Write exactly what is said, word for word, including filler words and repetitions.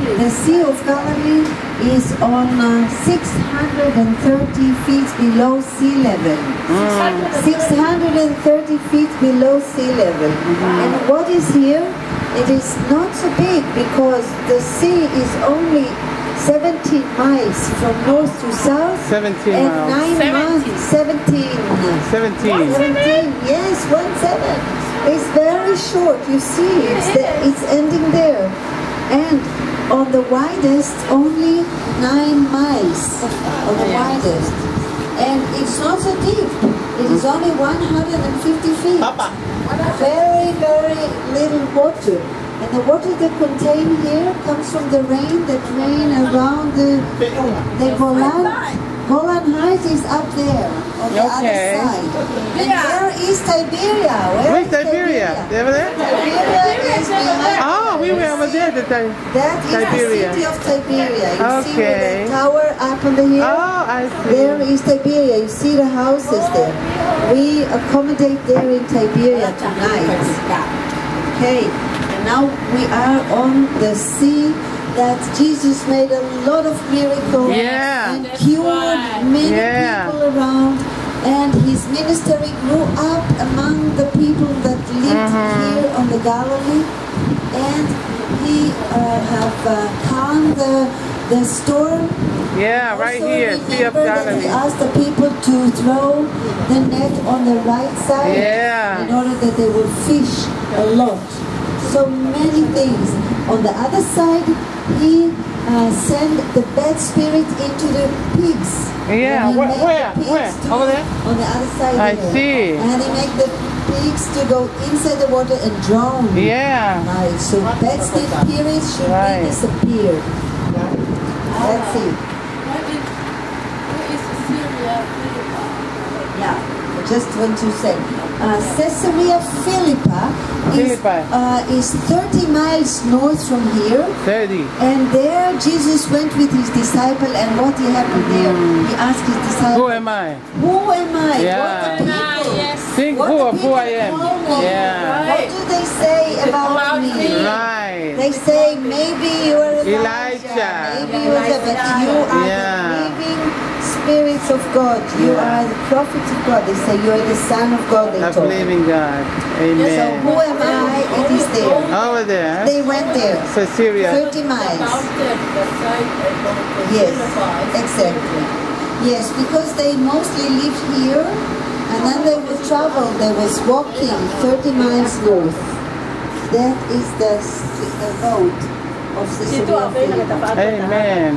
The Sea of Galilee is on uh, six hundred thirty feet below sea level. Mm. six hundred thirty feet below sea level. Mm-hmm. And what is here? It is not so big because the sea is only seventeen miles from north to south. seventeen and miles. nine months. seventeen. seventeen. seventeen. Yes, one seven. It's very short. You see, it's the, it's ending there. And on the widest, only nine miles on the widest. And it's not so deep. It is only one hundred fifty feet. Very, very little water. And the water that contained here comes from the rain that rain around the, the Golan. Golan Heights is up there on the Okay. other side. And where is Tiberia? Where Where's is Tiberia? Over there? Tiberia is behind. Oh, we were over there at the time. That is Tiberia. the city of Tiberia. You see Okay. with the tower up on the hill? Oh, I see. There is Tiberia. You see the houses there. We accommodate there in Tiberia tonight. Okay. And now we are on the sea that Jesus made a lot of miracles Yeah. and cured many Yeah. people around. And his ministry grew up among the people that lived Mhm. here on the Galilee. And he uh, have uh, calmed the, the storm. Yeah, right Also, here, Sea of remember that he Galilee. asked the people to throw the net on the right side Yeah. in order that they will fish a lot. So many things. On the other side, he uh, sent the bad spirit into the pigs. Yeah, And he where- made the where? pigs Where? to- Over there? On the other side I there. see. And he made the pigs to go inside the water and drown. Yeah. Right, so bad spirits should Right. be disappeared. Let's see. Yeah, I just want to say, uh, Caesarea Philippi is, Philippi. uh, is thirty miles north from here, thirty. and there Jesus went with his disciple, and what he happened there? He asked his disciple, Who am I? "Who am I? Yeah. What the people? Think What who the of who people I am. call me? Yeah. What do they say about me? Right. They say maybe you are Elijah, Elijah. maybe you are, but you are Yeah. the living spirits of God. You are the prophets of God. They say you are the Son of God. They Of told me. living God. So Amen. who am I? It is there. Over there. They went there. Caesarea. thirty miles. Yes, exactly. Yes, because they mostly lived here, and then they would travel. They was walking thirty miles north. That is the, the road of Caesarea Philippi. Amen.